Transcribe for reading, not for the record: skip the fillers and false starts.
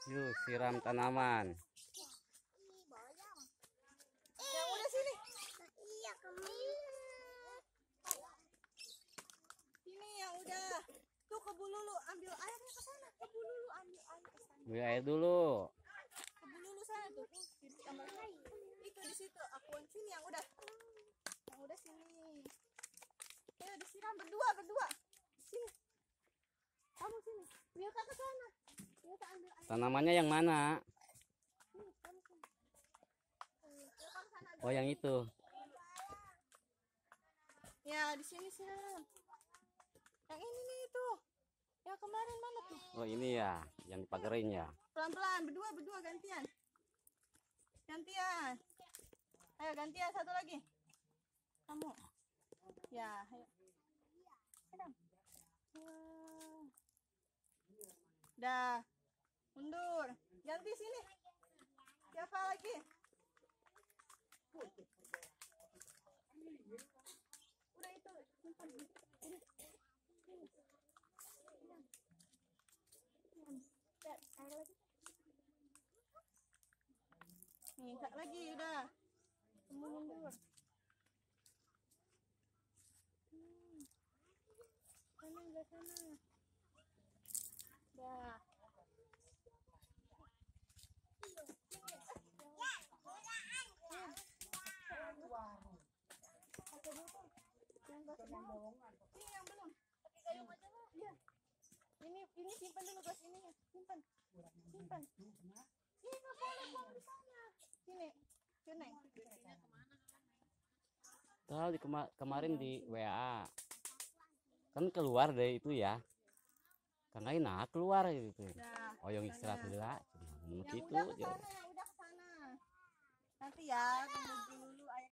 Yuk, siram tanaman. Yang udah sini. Iya, kamu. Ini yang udah. Tuh ke Bululu, ambil airnya ke sana. Ke Bululu ambil air ke sana. Beli air dulu. Ke Bululu sana tuh. Di kamar itu di situ. Akuan sini yang udah. Yang udah sini. Ayo disiram berdua. Sini. Kamu sini. Milka ke sana. Milka ambil air. Tanamannya yang mana? Sini, kamu sini. Milka ke sana. Oh, yang itu. Ya, di sini siram. Yang ini nih itu. Yang kemarin mana tuh? Oh, ini ya, yang dipagerin ya. Pelan-pelan, berdua gantian. Gantian. Ayo gantian satu lagi. Kamu. Ya, ayo. Siram. Dah. Mundur. Ganti sini. Siapa lagi? Udah itu, simpan. Ini. Air lagi. Nih, kak lagi udah. Kamu mundur. Sana, enggak sana. Dah. Ini yang belum. Pakai gayung aja lah. Iya. Ini simpan dulu guys, ini simpan. Simpan. Ini nggak boleh buang di sana. Sini. Sini. Tahu di kemarin di WA. Kan keluar deh itu ya. Karena enak keluar gitu. Nah, Oh, yang istirahat dulu lah. yang Gitu. udah ke sana, yang udah ke sana. Nanti ya, tunggu dulu air